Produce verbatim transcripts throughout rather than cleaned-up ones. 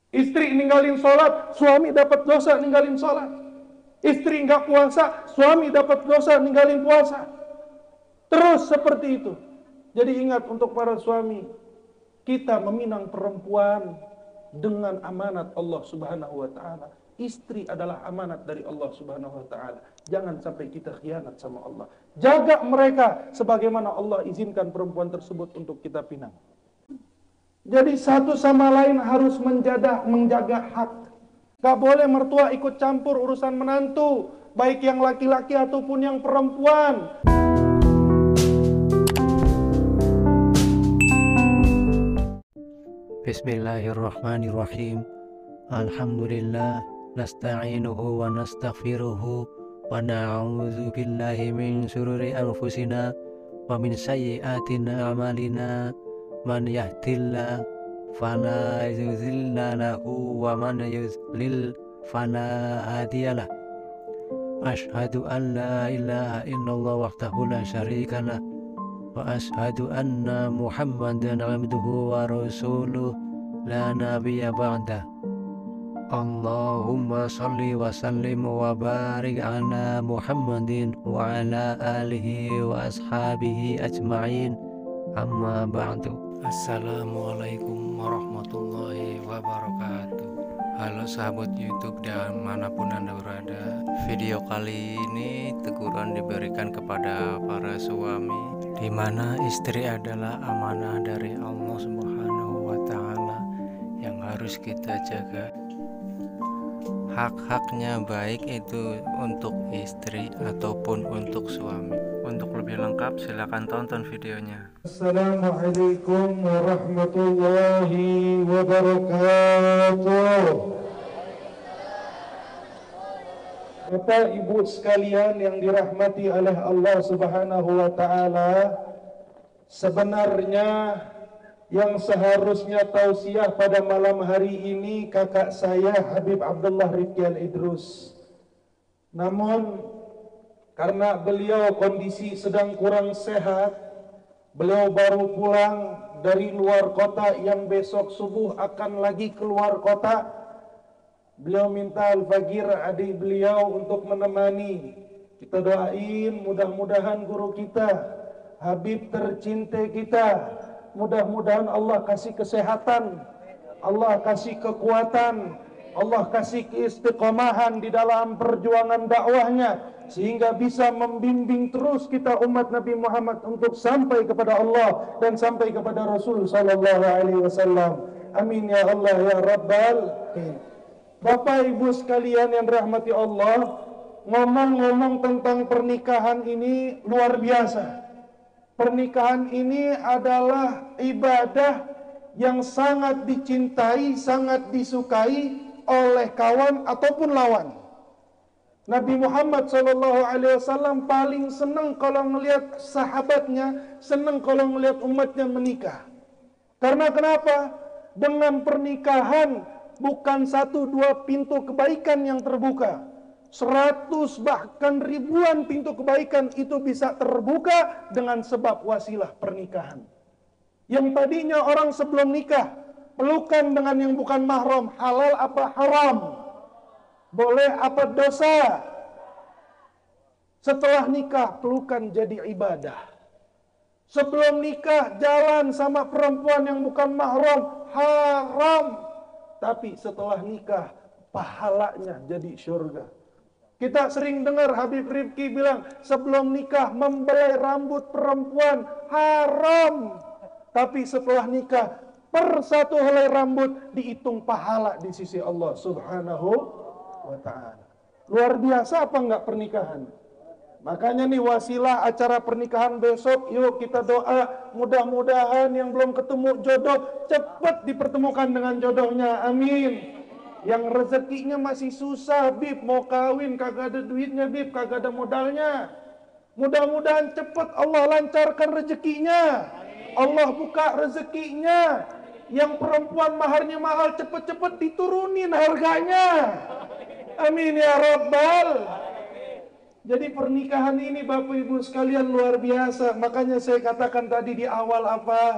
Istri ninggalin sholat, suami dapat dosa ninggalin sholat. Istri nggak puasa, suami dapat dosa ninggalin puasa. Terus seperti itu. Jadi ingat untuk para suami, kita meminang perempuan dengan amanat Allah Subhanahu wa taala. Istri adalah amanat dari Allah Subhanahu wa taala. Jangan sampai kita khianat sama Allah. Jaga mereka sebagaimana Allah izinkan perempuan tersebut untuk kita pinang. Jadi satu sama lain harus menjaga, menjaga hak. Gak boleh mertua ikut campur urusan menantu, baik yang laki-laki ataupun yang perempuan. Bismillahirrahmanirrahim. Alhamdulillah, nasta'inuhu wa nastaghfiruhu wa na'udzu billahi min syururi anfusina wa min sayyiati a'malina. Man yahdillah fala yudhilla lahu wa man yudlil fala hadiyalah. Ashhadu an la ilaha illallah wahdahu la syarika lah wa ashhadu anna Muhammadan abduhu wa rasuluh la nabiyya ba'dah. Allahumma salli wa sallim wa barik ala Muhammadin wa ala alihi wa ashabihi ajma'in, amma ba'du. Assalamualaikum warahmatullahi wabarakatuh. Halo sahabat YouTube dan manapun Anda berada. Video kali ini teguran diberikan kepada para suami, di mana istri adalah amanah dari Allah Subhanahu wa taala yang harus kita jaga. Hak-haknya baik itu untuk istri ataupun untuk suami. Untuk lebih lengkap silakan tonton videonya. Assalamualaikum warahmatullahi wabarakatuh. Bapak Ibu sekalian yang dirahmati oleh Allah Subhanahu wa taala, sebenarnya yang seharusnya tausiah pada malam hari ini kakak saya Habib Abdullah Rifki Al-Idrus. Namun karena beliau kondisi sedang kurang sehat, beliau baru pulang dari luar kota yang besok subuh akan lagi keluar kota. Beliau minta Al-Fagir adik beliau untuk menemani. Kita doain mudah-mudahan guru kita, Habib tercinta kita, mudah-mudahan Allah kasih kesehatan, Allah kasih kekuatan, Allah kasih keistiqomahan di dalam perjuangan dakwahnya, sehingga bisa membimbing terus kita umat Nabi Muhammad untuk sampai kepada Allah dan sampai kepada Rasul sallallahu alaihi wasallam. Amin ya Allah ya Rabbal alamin. Bapak Ibu sekalian yang dirahmati Allah, ngomong-ngomong tentang pernikahan ini luar biasa. Pernikahan ini adalah ibadah yang sangat dicintai, sangat disukai oleh kawan ataupun lawan. Nabi Muhammad shallallahu alaihi wasallam paling senang kalau melihat sahabatnya, senang kalau melihat umatnya menikah. Karena kenapa? Dengan pernikahan bukan satu dua pintu kebaikan yang terbuka, seratus bahkan ribuan pintu kebaikan itu bisa terbuka dengan sebab wasilah pernikahan. Yang tadinya orang sebelum nikah pelukan dengan yang bukan mahram, halal apa haram, boleh apa dosa. Setelah nikah pelukan jadi ibadah. Sebelum nikah jalan sama perempuan yang bukan mahram, haram. Tapi setelah nikah pahalanya jadi surga. Kita sering dengar Habib Rifki bilang sebelum nikah membelai rambut perempuan haram. Tapi setelah nikah per satu helai rambut dihitung pahala di sisi Allah Subhanahu wa ta'ala. Luar biasa apa enggak pernikahan? Makanya nih wasilah acara pernikahan besok, yuk kita doa mudah-mudahan yang belum ketemu jodoh cepat dipertemukan dengan jodohnya, amin. Yang rezekinya masih susah, Bib, mau kawin kagak ada duitnya, Bib, kagak ada modalnya, mudah-mudahan cepat Allah lancarkan rezekinya, Allah buka rezekinya. Yang perempuan maharnya mahal cepet-cepet diturunin harganya, amin ya Rabbal. Jadi pernikahan ini Bapak Ibu sekalian luar biasa. Makanya saya katakan tadi di awal apa?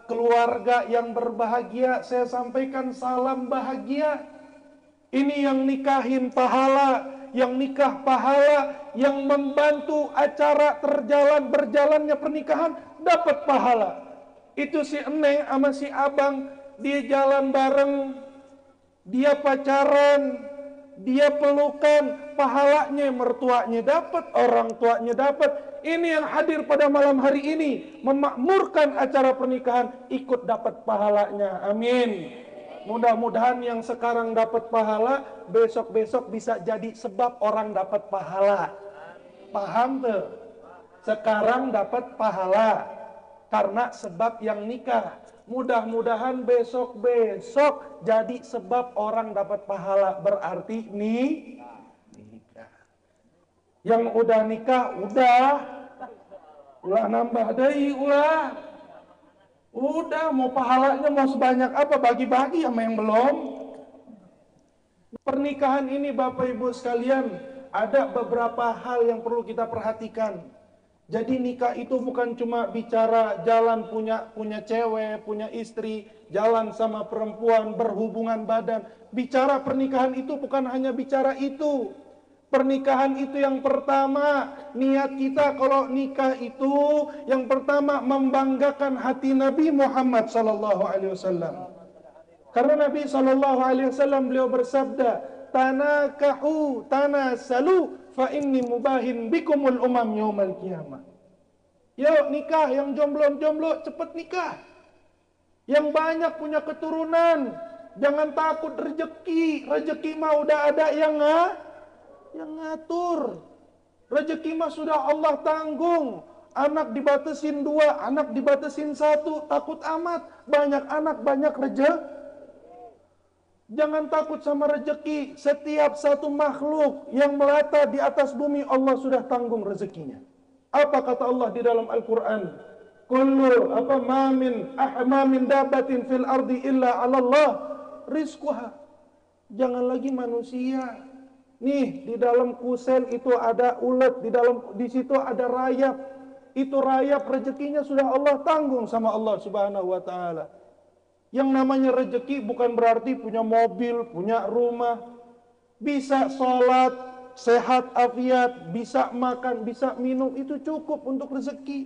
keluarga yang berbahagia, saya sampaikan salam bahagia. Ini yang nikahin pahala, yang nikah pahala, yang membantu acara terjalan berjalannya pernikahan dapat pahala. Itu si Eneng sama si Abang, dia jalan bareng, dia pacaran, dia pelukan, pahalanya mertuanya dapat, orang tuanya dapat. Ini yang hadir pada malam hari ini memakmurkan acara pernikahan ikut dapat pahalanya. Amin. Mudah-mudahan yang sekarang dapat pahala besok-besok bisa jadi sebab orang dapat pahala. Paham tuh? Sekarang dapat pahala karena sebab yang nikah. Mudah-mudahan besok-besok jadi sebab orang dapat pahala. Berarti nih nikah. Yang udah nikah udah ulah nambah deui ulah. Udah mau pahalanya mau sebanyak apa bagi-bagi sama yang belum. Pernikahan ini Bapak Ibu sekalian ada beberapa hal yang perlu kita perhatikan. Jadi nikah itu bukan cuma bicara jalan punya punya cewek, punya istri, jalan sama perempuan, berhubungan badan. Bicara pernikahan itu bukan hanya bicara itu. Pernikahan itu yang pertama, niat kita kalau nikah itu yang pertama membanggakan hati Nabi Muhammad sallallahu alaihi wasallam. Karena Nabi sallallahu alaihi wasallam beliau bersabda, "Tanakahu tanasalu fa inni mubahin bikumul umam yaumal qiyamah." Yuk nikah, yang jomblo-jomblo cepet nikah. Yang banyak punya keturunan, jangan takut rezeki. Rezeki mah udah ada yang nga, yang ngatur. Rezeki mah sudah Allah tanggung. Anak dibatasin dua, anak dibatasin satu, takut amat. Banyak anak, banyak rezeki. Jangan takut sama rezeki. Setiap satu makhluk yang melata di atas bumi Allah sudah tanggung rezekinya. Apa kata Allah di dalam Al-Quran? Kullu apa ma min ahma min dabatin fil ardi illa 'ala Allah rizquha. Jangan lagi manusia. Nih di dalam kusen itu ada ulet, di dalam di situ ada rayap. Itu rayap rezekinya sudah Allah tanggung sama Allah Subhanahu wa taala. Yang namanya rezeki bukan berarti punya mobil, punya rumah, bisa sholat, sehat afiat, bisa makan, bisa minum, itu cukup untuk rezeki.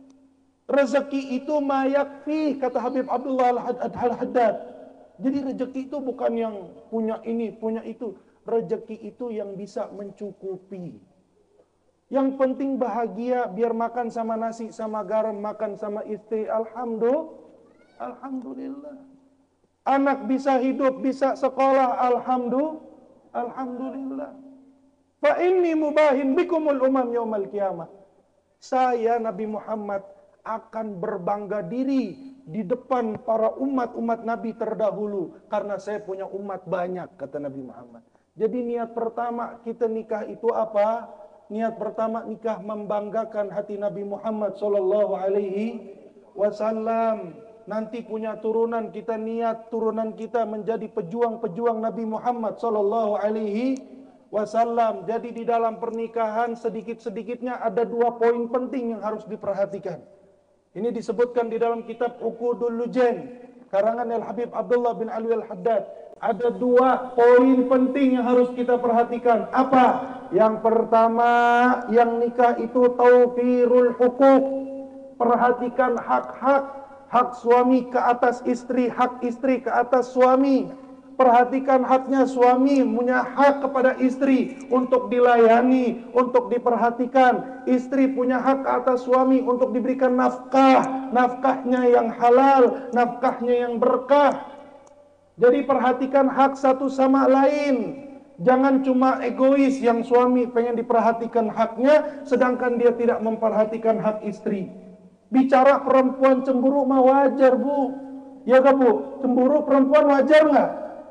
Rezeki itu mayakfi, kata Habib Abdullah Al-Haddad. Jadi rezeki itu bukan yang punya ini, punya itu. Rezeki itu yang bisa mencukupi. Yang penting bahagia, biar makan sama nasi, sama garam, makan sama istri, alhamdulillah. Alhamdulillah. Anak bisa hidup, bisa sekolah, alhamdulillah. Alhamdulillah. Fa inni mubahin bikumul umam yaumal qiyamah. Saya Nabi Muhammad akan berbangga diri di depan para umat-umat Nabi terdahulu karena saya punya umat banyak, kata Nabi Muhammad. Jadi niat pertama kita nikah itu apa? Niat pertama nikah membanggakan hati Nabi Muhammad sallallahu alaihi wasallam. Nanti punya turunan, kita niat turunan kita menjadi pejuang-pejuang Nabi Muhammad sallallahu alaihi wasallam. Jadi di dalam pernikahan sedikit-sedikitnya ada dua poin penting yang harus diperhatikan. Ini disebutkan di dalam kitab Uqudul Lujain karangan Al-Habib Abdullah bin Alwi Al-Haddad. Ada dua poin penting yang harus kita perhatikan. Apa? Yang pertama, yang nikah itu tawfirul hukuk. Perhatikan hak-hak. Hak suami ke atas istri, hak istri ke atas suami. Perhatikan haknya suami, punya hak kepada istri untuk dilayani, untuk diperhatikan. Istri punya hak ke atas suami untuk diberikan nafkah, nafkahnya yang halal, nafkahnya yang berkah. Jadi perhatikan hak satu sama lain. Jangan cuma egois yang suami pengen diperhatikan haknya, sedangkan dia tidak memperhatikan hak istri. Bicara perempuan cemburu mah wajar, Bu. Ya gak, Bu? Cemburu perempuan wajar nggak?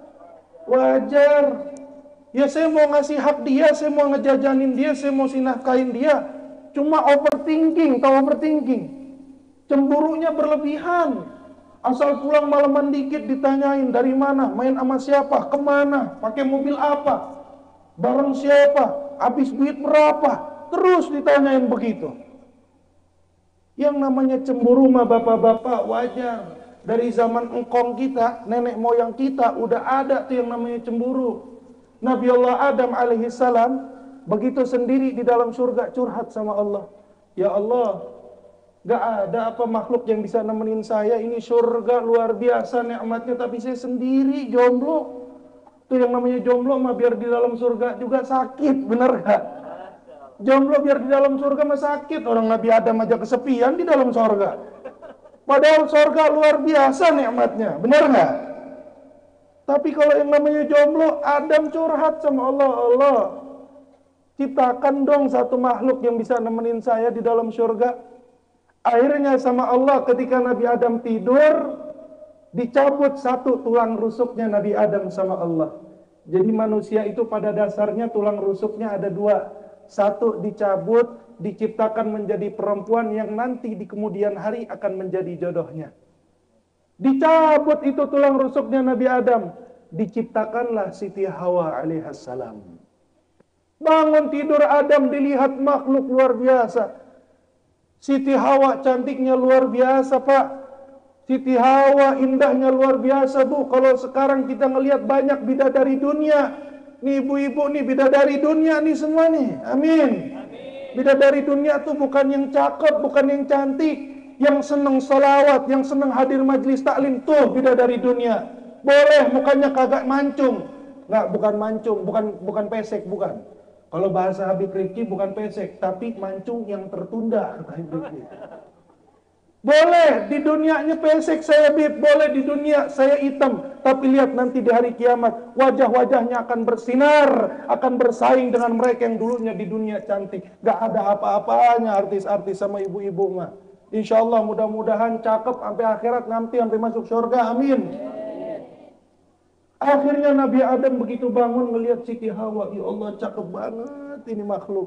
Wajar. Ya saya mau ngasih hak dia, saya mau ngejajanin dia, saya mau sinafkahin dia. Cuma overthinking, tahu overthinking? Cemburunya berlebihan. Asal pulang malaman dikit ditanyain dari mana, main sama siapa, kemana, pakai mobil apa, bareng siapa, habis duit berapa, terus ditanyain begitu. Yang namanya cemburu mah bapak-bapak wajar. Dari zaman engkong kita, nenek moyang kita, udah ada tuh yang namanya cemburu. Nabi Allah Adam alaihissalam begitu sendiri di dalam surga curhat sama Allah. Ya Allah, gak ada apa makhluk yang bisa nemenin saya. Ini surga luar biasa nikmatnya, tapi saya sendiri jomblo. Tuh yang namanya jomblo mah biar di dalam surga juga sakit, bener gak? Jomblo biar di dalam surga mah sakit. Orang Nabi Adam aja kesepian di dalam surga. Padahal surga luar biasa nikmatnya, benar nggak? Tapi kalau yang namanya jomblo, Adam curhat sama Allah, Allah, ciptakan dong satu makhluk yang bisa nemenin saya di dalam surga. Akhirnya sama Allah ketika Nabi Adam tidur, dicabut satu tulang rusuknya Nabi Adam sama Allah. Jadi manusia itu pada dasarnya tulang rusuknya ada dua. Satu dicabut, diciptakan menjadi perempuan yang nanti di kemudian hari akan menjadi jodohnya. Dicabut itu tulang rusuknya Nabi Adam, diciptakanlah Siti Hawa alaihissalam. Bangun tidur Adam dilihat makhluk luar biasa. Siti Hawa cantiknya luar biasa, Pak. Siti Hawa indahnya luar biasa, Bu. Kalau sekarang kita ngelihat banyak bidadari dunia, nih ibu-ibu nih bidadari dunia nih semua nih. Amin. Bidadari dunia tuh bukan yang cakep, bukan yang cantik, yang seneng salawat, yang seneng hadir majlis taklim, tuh bidadari dunia. Boleh mukanya kagak mancung. Nggak, bukan mancung, bukan bukan pesek, bukan. Kalau bahasa Habib Rifki bukan pesek, tapi mancung yang tertunda, kata Habib Rifki. Boleh di dunianya pesek saya Habib, boleh di dunia saya hitam, tapi lihat nanti di hari kiamat wajah-wajahnya akan bersinar, akan bersaing dengan mereka yang dulunya di dunia cantik. Gak ada apa-apanya artis-artis sama ibu-ibu mah. Insya Allah mudah-mudahan cakep sampai akhirat nanti sampai masuk surga, amin. Akhirnya Nabi Adam begitu bangun melihat Siti Hawa, ya Allah cakep banget ini makhluk.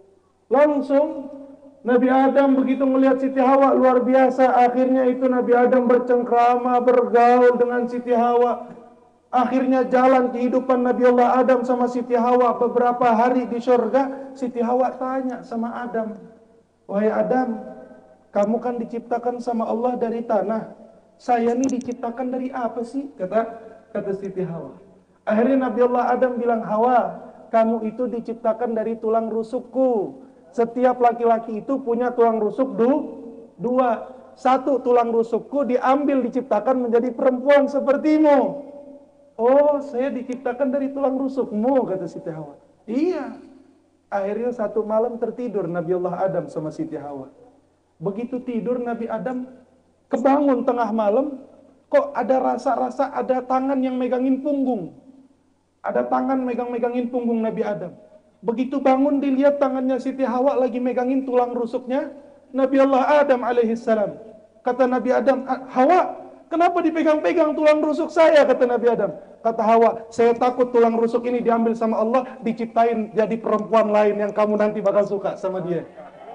Langsung Nabi Adam begitu melihat Siti Hawa luar biasa. Akhirnya itu Nabi Adam bercengkrama, bergaul dengan Siti Hawa. Akhirnya jalan kehidupan Nabi Allah Adam sama Siti Hawa. Beberapa hari di surga, Siti Hawa tanya sama Adam, wahai Adam, kamu kan diciptakan sama Allah dari tanah. Saya ini diciptakan dari apa sih? Kata kata Siti Hawa. Akhirnya Nabi Allah Adam bilang, Hawa, kamu itu diciptakan dari tulang rusukku. Setiap laki-laki itu punya tulang rusuk du, dua. Satu tulang rusukku diambil diciptakan menjadi perempuan sepertimu. Oh, saya diciptakan dari tulang rusukmu, kata Siti Hawa. Iya. Akhirnya satu malam tertidur Nabi Allah Adam sama Siti Hawa. Begitu tidur Nabi Adam kebangun tengah malam, kok ada rasa-rasa ada tangan yang megangin punggung. Ada tangan megang-megangin punggung Nabi Adam. Begitu bangun dilihat tangannya Siti Hawa lagi megangin tulang rusuknya Nabi Allah Adam alaihissalam. Kata Nabi Adam, Hawa, kenapa dipegang-pegang tulang rusuk saya? Kata Nabi Adam. Kata Hawa, saya takut tulang rusuk ini diambil sama Allah, diciptain jadi perempuan lain yang kamu nanti bakal suka sama dia.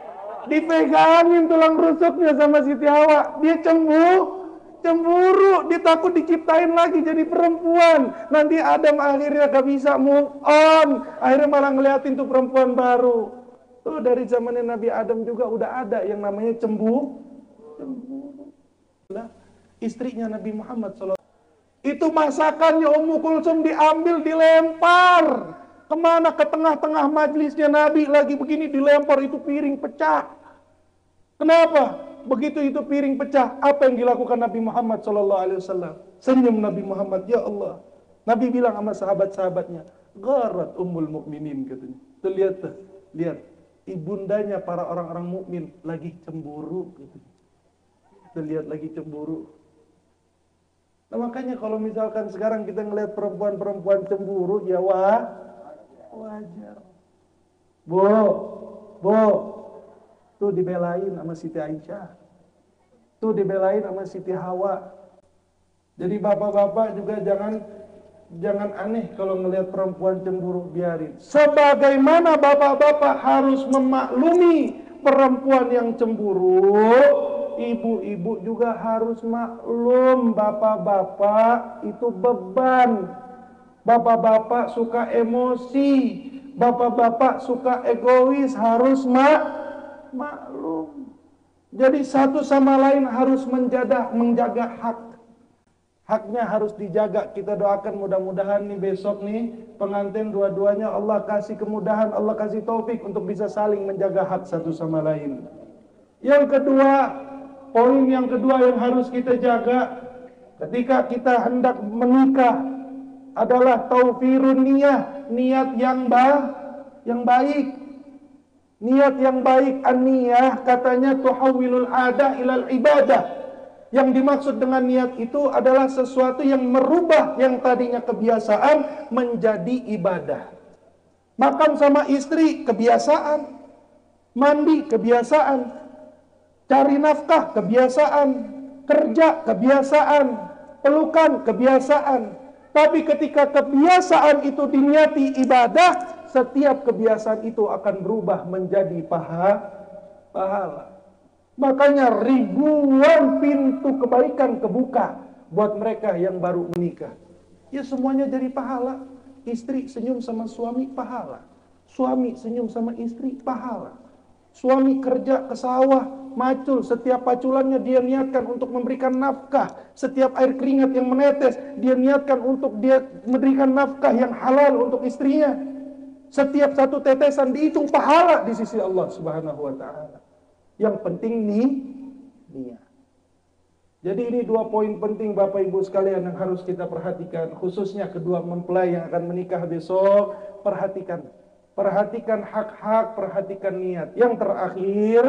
Dipegangin tulang rusuknya sama Siti Hawa, dia cemburu. Cemburu, dia takut diciptain lagi jadi perempuan. Nanti Adam akhirnya gak bisa move on. Akhirnya malah ngeliatin tuh perempuan baru. Tuh dari zamannya Nabi Adam juga udah ada yang namanya cemburu. Cemburu. Istrinya Nabi Muhammad shallallahu alaihi wasallam. Itu masakannya Ummu Kulsum diambil, dilempar. Kemana? Ke tengah-tengah majlisnya Nabi lagi begini dilempar, itu piring pecah. Kenapa? Begitu itu piring pecah, apa yang dilakukan Nabi Muhammad shallallahu alaihi wasallam? Senyum Nabi Muhammad, ya Allah. Nabi bilang sama sahabat-sahabatnya, gharat ummul mukminin, katanya. Tuh lihat tuh, lihat ibundanya para orang-orang mukmin lagi cemburu, gitu. Tuh lihat lagi cemburu. Nah makanya kalau misalkan sekarang kita ngelihat perempuan-perempuan cemburu, ya wah, wajar. Bu, bu. Tuh dibelain sama Siti Aisyah. Tuh dibelain sama Siti Hawa. Jadi bapak-bapak juga jangan jangan aneh kalau ngelihat perempuan cemburu, biarin. Sebagaimana bapak-bapak harus memaklumi perempuan yang cemburu, ibu-ibu juga harus maklum bapak-bapak itu beban. Bapak-bapak suka emosi, bapak-bapak suka egois, harus mak maklum. Jadi satu sama lain harus menjaga menjaga hak. Haknya harus dijaga. Kita doakan mudah-mudahan nih besok nih pengantin dua-duanya Allah kasih kemudahan, Allah kasih taufik untuk bisa saling menjaga hak satu sama lain. Yang kedua, poin yang kedua yang harus kita jaga ketika kita hendak menikah adalah taufirun niyah, niat yang ba yang baik. Niat yang baik, an-niyah katanya tuhawilul adah ilal ibadah. Yang dimaksud dengan niat itu adalah sesuatu yang merubah yang tadinya kebiasaan menjadi ibadah. Makan sama istri, kebiasaan. Mandi, kebiasaan. Cari nafkah, kebiasaan. Kerja, kebiasaan. Pelukan, kebiasaan. Tapi ketika kebiasaan itu diniati ibadah, setiap kebiasaan itu akan berubah menjadi paha, pahala. Makanya ribuan pintu kebaikan kebuka buat mereka yang baru menikah. Ya semuanya jadi pahala. Istri senyum sama suami, pahala. Suami senyum sama istri, pahala. Suami kerja ke sawah, macul. Setiap paculannya dia niatkan untuk memberikan nafkah. Setiap air keringat yang menetes, dia niatkan untuk dia memberikan nafkah yang halal untuk istrinya. Setiap satu tetesan dihitung pahala di sisi Allah Subhanahu wa ta'ala. Yang penting nih, niat. Jadi ini dua poin penting Bapak Ibu sekalian yang harus kita perhatikan. Khususnya kedua mempelai yang akan menikah besok. Perhatikan. Perhatikan hak-hak, perhatikan niat. Yang terakhir,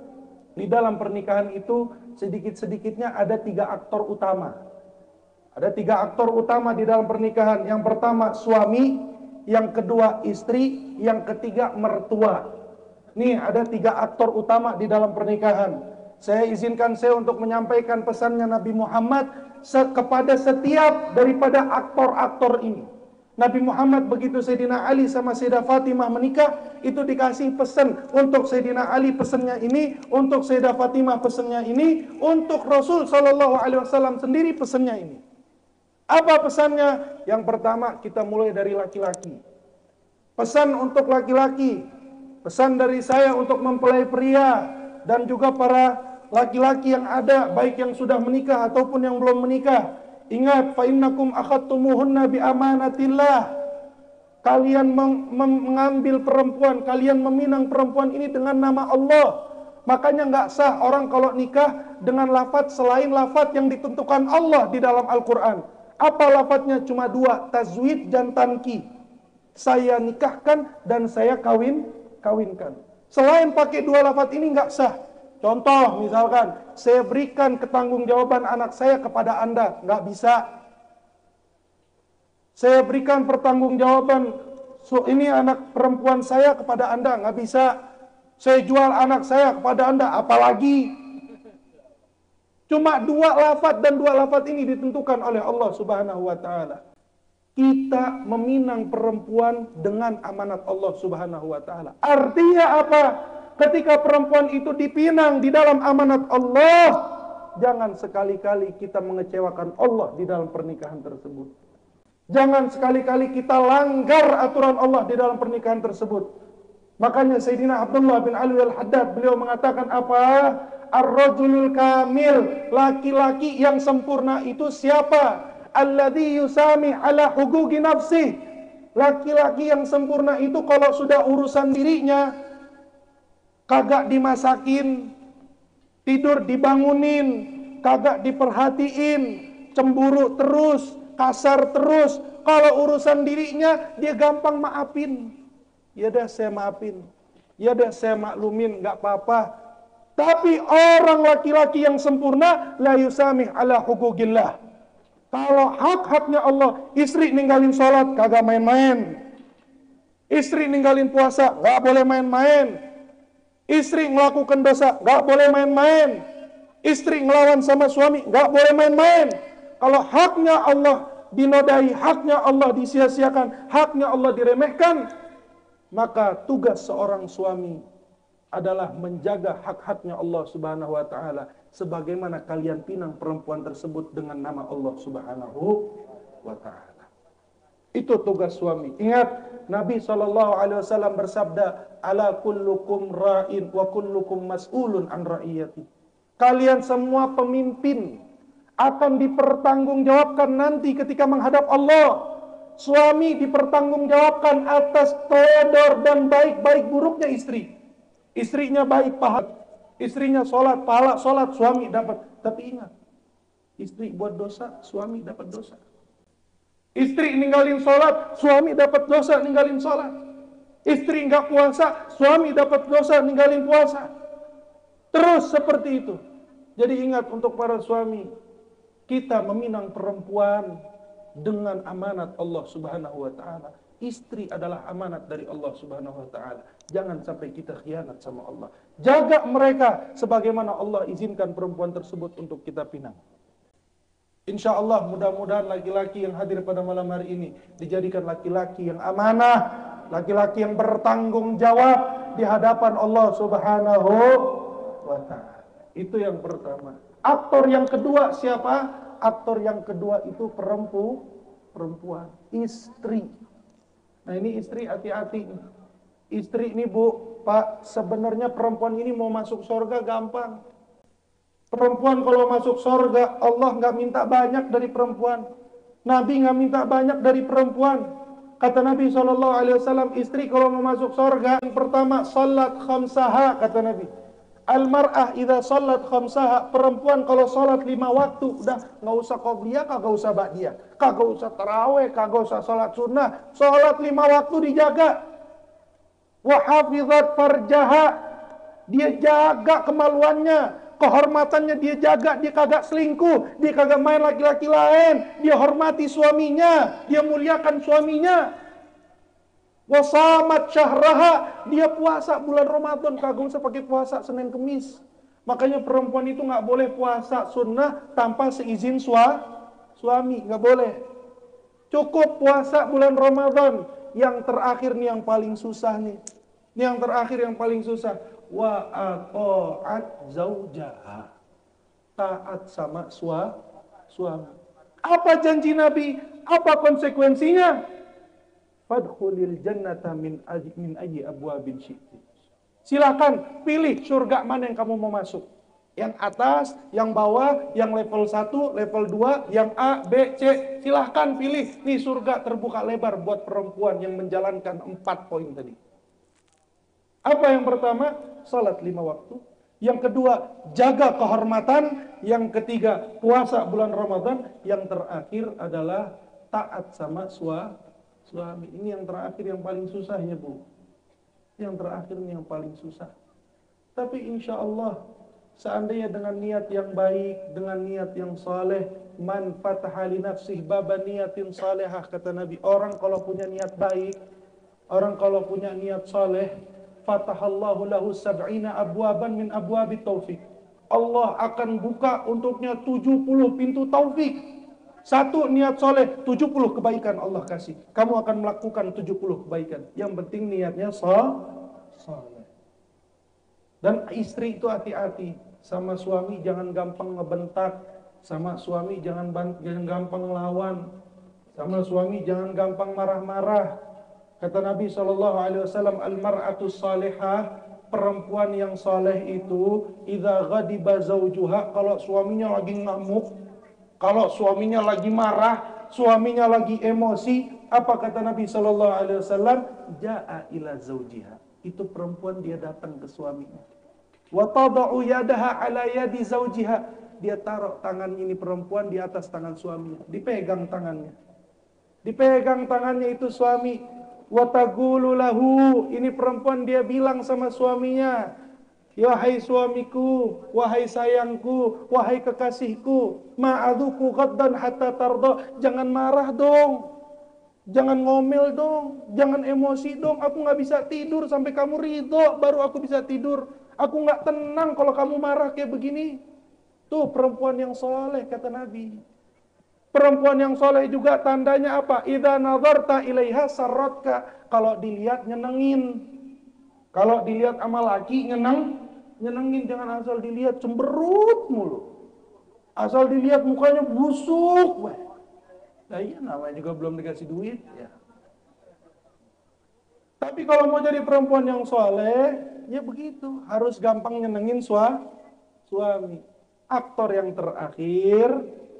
di dalam pernikahan itu sedikit-sedikitnya ada tiga aktor utama. Ada tiga aktor utama di dalam pernikahan. Yang pertama suami, yang kedua istri, yang ketiga mertua. Nih ada tiga aktor utama di dalam pernikahan. Saya izinkan saya untuk menyampaikan pesannya Nabi Muhammad kepada setiap daripada aktor-aktor ini. Nabi Muhammad begitu Sayyidina Ali sama Sayyidah Fatimah menikah, itu dikasih pesan untuk Sayyidina Ali pesannya ini, untuk Sayyidah Fatimah pesannya ini, untuk Rasul Shallallahu Alaihi Wasallam sendiri pesannya ini. Apa pesannya? Yang pertama kita mulai dari laki-laki. Pesan untuk laki-laki. Pesan dari saya untuk mempelai pria dan juga para laki-laki yang ada, baik yang sudah menikah ataupun yang belum menikah. Ingat, fa innakum akhadtumuhunna bi amanatillah. Kalian mengambil perempuan, kalian meminang perempuan ini dengan nama Allah. Makanya nggak sah orang kalau nikah dengan lafaz selain lafaz yang ditentukan Allah di dalam Al-Qur'an. Apa lafaznya? Cuma dua, tazwid dan tanki. Saya nikahkan dan saya kawin kawinkan. Selain pakai dua lafaz ini nggak sah. Contoh misalkan, saya berikan ketanggung-jawaban anak saya kepada Anda, nggak bisa. Saya berikan pertanggungjawaban so, ini anak perempuan saya kepada Anda, nggak bisa. Saya jual anak saya kepada Anda, apalagi. Cuma dua lafaz dan dua lafaz ini ditentukan oleh Allah Subhanahu wa ta'ala. Kita meminang perempuan dengan amanat Allah Subhanahu wa ta'ala. Artinya apa? Ketika perempuan itu dipinang di dalam amanat Allah, jangan sekali-kali kita mengecewakan Allah di dalam pernikahan tersebut. Jangan sekali-kali kita langgar aturan Allah di dalam pernikahan tersebut. Makanya Sayyidina Abdullah bin Ali al-Haddad, beliau mengatakan apa? Ar-rajulul kamil, laki-laki yang sempurna itu siapa? Alladhi yusami ala hugugi nafsih. Laki-laki yang sempurna itu kalau sudah urusan dirinya, kagak dimasakin, tidur dibangunin, kagak diperhatiin, cemburu terus, kasar terus. Kalau urusan dirinya, dia gampang maafin. Ya dah saya maafin, ya dah saya maklumin, gak apa-apa. Tapi orang laki-laki yang sempurna, la yusamih ala hugugillah. Kalau hak-haknya Allah, istri ninggalin sholat, kagak main-main. Istri ninggalin puasa, gak boleh main-main. Istri melakukan dosa, gak boleh main-main. Istri ngelawan sama suami, gak boleh main-main. Kalau haknya Allah dinodai, haknya Allah disia-siakan, haknya Allah diremehkan, maka tugas seorang suami adalah menjaga hak-haknya Allah Subhanahu wa ta'ala. Sebagaimana kalian pinang perempuan tersebut dengan nama Allah Subhanahu wa ta'ala. Itu tugas suami. Ingat, Nabi shallallahu alaihi wasallam bersabda, ala kullukum ra'in wa kullukum mas'ulun an ra'iyati. Kalian semua pemimpin. akan dipertanggungjawabkan nanti ketika menghadap Allah. Suami dipertanggungjawabkan atas todor dan baik-baik buruknya istri. Istrinya baik pahala, istrinya sholat, pahala sholat, suami dapat. Tapi ingat, istri buat dosa, suami dapat dosa. Istri ninggalin sholat, suami dapat dosa ninggalin sholat. Istri nggak puasa, suami dapat dosa ninggalin puasa. Terus seperti itu. Jadi ingat untuk para suami, kita meminang perempuan dengan amanat Allah Subhanahu wa taala. Istri adalah amanat dari Allah Subhanahu wa taala. Jangan sampai kita khianat sama Allah. Jaga mereka sebagaimana Allah izinkan perempuan tersebut untuk kita pinang. Insya Allah mudah-mudahan laki-laki yang hadir pada malam hari ini dijadikan laki-laki yang amanah, laki-laki yang bertanggung jawab di hadapan Allah Subhanahu wa taala. Itu yang pertama. Aktor yang kedua siapa? Aktor yang kedua itu perempu, perempuan, istri. Nah ini istri, hati-hati. Istri ini bu, pak, sebenarnya perempuan ini mau masuk surga gampang. Perempuan kalau masuk surga, Allah nggak minta banyak dari perempuan. Nabi nggak minta banyak dari perempuan. Kata Nabi shallallahu alaihi wasallam, istri kalau mau masuk surga, yang pertama, salat khamsaha, kata Nabi. Al-mar'ah idza salat khamsaha, perempuan kalau salat lima waktu udah nggak usah qobliyah, kagak usah ba'diyah, kagak usah tarawih, kagak usah salat sunnah, salat lima waktu dijaga. Wa hafizat farjaha, dia jaga kemaluannya, kehormatannya dia jaga, dia kagak selingkuh, dia kagak main laki-laki lain, dia hormati suaminya, dia muliakan suaminya. Wasamat syahraha, dia puasa bulan Ramadan, kagak usah pakai puasa Senin Kemis. Makanya perempuan itu nggak boleh puasa sunnah tanpa seizin sua, suami, nggak boleh. Cukup puasa bulan Ramadan. Yang terakhir nih yang paling susah nih. Ini yang terakhir yang paling susah. Wa aqa'at zaujaha, taat sama sua, suami. Apa janji Nabi? Apa konsekuensinya? Fadkhulil jannata min aji min ayi abwabin syi'ti. Silakan pilih surga mana yang kamu mau masuk. Yang atas, yang bawah, yang level satu, level dua, yang A, B, C. Silahkan pilih. Nih surga terbuka lebar buat perempuan yang menjalankan empat poin tadi. Apa yang pertama? Salat lima waktu. Yang kedua, jaga kehormatan. Yang ketiga, puasa bulan Ramadan. Yang terakhir adalah taat sama suami. Suami. Ini yang terakhir yang paling susah ya bu. Yang terakhir ini yang paling susah. Tapi insya Allah seandainya dengan niat yang baik, dengan niat yang saleh, man fataha li nafsih baba niyatin salehah, kata Nabi. Orang kalau punya niat baik, orang kalau punya niat saleh, fatahallahu lahu sab'ina abwaban min abwabi taufik. Allah akan buka untuknya tujuh puluh pintu taufik. Satu, niat soleh, tujuh puluh kebaikan Allah kasih. Kamu akan melakukan tujuh puluh kebaikan. Yang penting niatnya soleh. Dan istri itu hati-hati. Sama suami jangan gampang ngebentak. Sama suami jangan, jangan gampang ngelawan. Sama suami jangan gampang marah-marah. Kata Nabi shallallahu alaihi wasallam, al-mar'atu salihah, perempuan yang saleh itu, idza ghadiba zaujuha, kalau suaminya lagi ngamuk, kalau suaminya lagi marah, suaminya lagi emosi, apa kata Nabi shallallahu alaihi wasallam? Ja'a ila zaujiha. Itu perempuan dia datang ke suaminya. Wa tada'u yadaha ala yadi zaujiha. Dia taruh tangan ini perempuan di atas tangan suaminya. Dipegang tangannya. Dipegang tangannya itu suami. Wa taqulu lahu. Ini perempuan dia bilang sama suaminya, wahai suamiku, wahai sayangku, wahai kekasihku, ma'adhuku ghaddan hatta tarda. Jangan marah dong, jangan ngomel dong, jangan emosi dong. Aku gak bisa tidur sampai kamu ridho, baru aku bisa tidur. Aku gak tenang kalau kamu marah kayak begini. Tuh perempuan yang soleh, kata Nabi. Perempuan yang soleh juga tandanya apa? Idza nazarta ilaiha sarratka. Kalau dilihat nyenengin. Kalau dilihat sama laki nyeneng, nyenengin, jangan asal dilihat cemberut mulu. Asal dilihat mukanya busuk. Nah iya, namanya juga belum dikasih duit ya. Tapi kalau mau jadi perempuan yang soleh, ya begitu. Harus gampang nyenengin sua, suami. Aktor yang terakhir,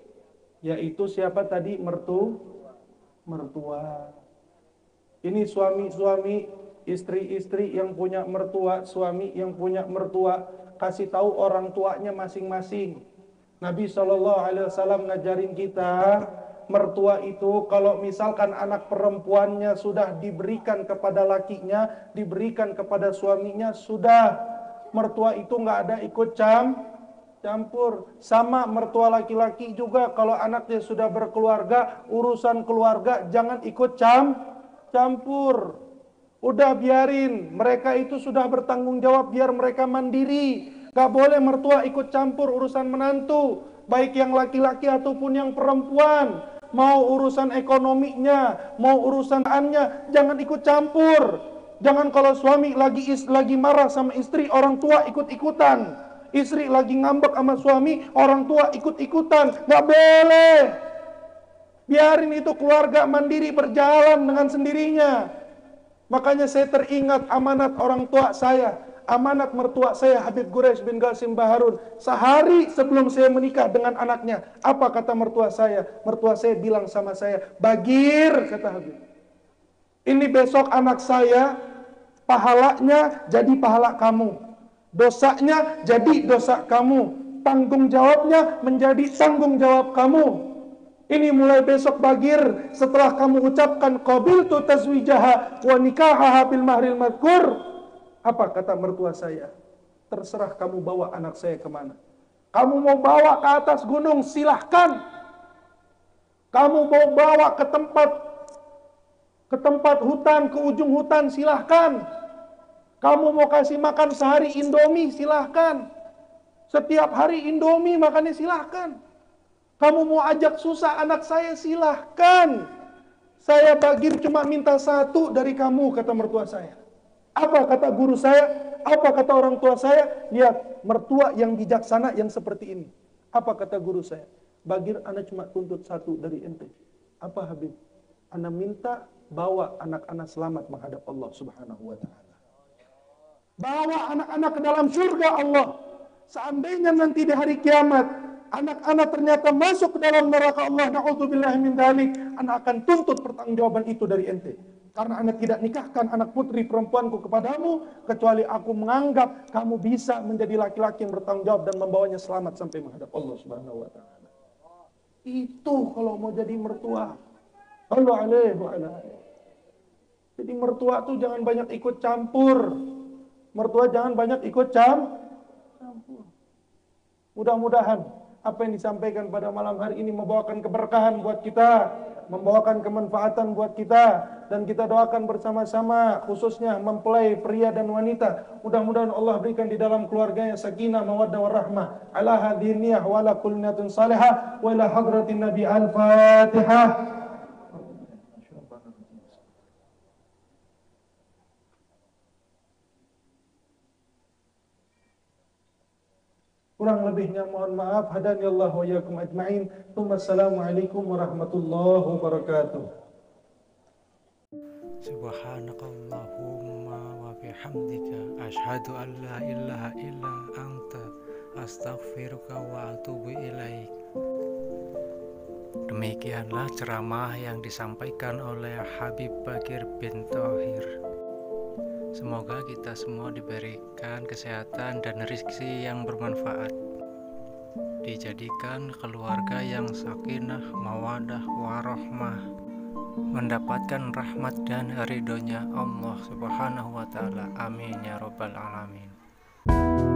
Yaitu siapa tadi? Mertu, mertua. Ini suami-suami, istri-istri yang punya mertua, suami yang punya mertua, kasih tahu orang tuanya masing-masing. Nabi shallallahu alaihi wasallam ngajarin kita, mertua itu kalau misalkan anak perempuannya sudah diberikan kepada lakinya, diberikan kepada suaminya, sudah. Mertua itu nggak ada ikut cam, campur. Sama mertua laki-laki juga, kalau anaknya sudah berkeluarga, urusan keluarga jangan ikut cam, campur. Udah biarin, mereka itu sudah bertanggung jawab, biar mereka mandiri. Gak boleh mertua ikut campur urusan menantu, baik yang laki-laki ataupun yang perempuan. Mau urusan ekonominya, mau urusan annya, jangan ikut campur. Jangan kalau suami lagi is, lagi marah sama istri, orang tua ikut-ikutan. Istri lagi ngambek sama suami, orang tua ikut-ikutan. Gak boleh. Biarin itu keluarga mandiri berjalan dengan sendirinya. Makanya saya teringat amanat orang tua saya, amanat mertua saya Habib Quraish bin Qasim Baharun. Sehari sebelum saya menikah dengan anaknya, apa kata mertua saya? Mertua saya bilang sama saya, Bagir, kata Habib, ini besok anak saya, pahalanya jadi pahala kamu, dosanya jadi dosa kamu, tanggung jawabnya menjadi tanggung jawab kamu. Ini mulai besok Bagir, setelah kamu ucapkan qabiltu tazwijaha wa nikahaha bil mahril madhkur. Apa kata mertua saya? Terserah kamu bawa anak saya kemana. Kamu mau bawa ke atas gunung, silahkan. Kamu mau bawa ke tempat ke tempat hutan, ke ujung hutan, silahkan. Kamu mau kasih makan sehari Indomie, silahkan. Setiap hari Indomie makannya, silahkan. Kamu mau ajak susah anak saya, silahkan. Saya Bagir cuma minta satu dari kamu, kata mertua saya. Apa kata guru saya? Apa kata orang tua saya? Lihat, mertua yang bijaksana yang seperti ini. Apa kata guru saya? Bagir, anak cuma tuntut satu dari ente. Apa Habib? Anak minta bawa anak-anak selamat menghadap Allah subhanahu wa ta'ala. Bawa anak-anak ke dalam surga Allah. Seandainya nanti di hari kiamat, anak-anak ternyata masuk ke dalam neraka Allah, na'udzubillahi min dzalik, anak akan tuntut pertanggungjawaban itu dari ente. Karena anak tidak nikahkan anak putri perempuanku kepadamu, kecuali aku menganggap kamu bisa menjadi laki-laki yang bertanggung jawab dan membawanya selamat sampai menghadap Allah subhanahu wa ta'ala. Itu kalau mau jadi mertua. Allah alaihi wa alaihi. Jadi mertua tuh jangan banyak ikut campur. Mertua jangan banyak ikut cam, campur. Mudah-mudahan apa yang disampaikan pada malam hari ini membawakan keberkahan buat kita, membawakan kemanfaatan buat kita, dan kita doakan bersama-sama khususnya mempelai pria dan wanita. Mudah-mudahan Allah berikan di dalam keluarganya sakinah, mawaddah warahmah. Ala hadhihi niyah wa ala kulli niyatin salihah wa ila hadratin Nabi al-Fatihah. Kurang lebihnya mohon maaf. Hadani Allah wa iyyakum ajma'in. Assalamualaikum warahmatullahi wabarakatuh. Subhanakallahumma wa bihamdika asyhadu an la ilaha illa anta astaghfiruka wa atubu ilaik. Demikianlah ceramah yang disampaikan oleh Habib Bagir bin Thohir. Semoga kita semua diberikan kesehatan dan rezeki yang bermanfaat, dijadikan keluarga yang sakinah, mawadah, warahmah, mendapatkan rahmat dan ridhonya Allah subhanahu wa ta'ala. Amin ya rabbal alamin.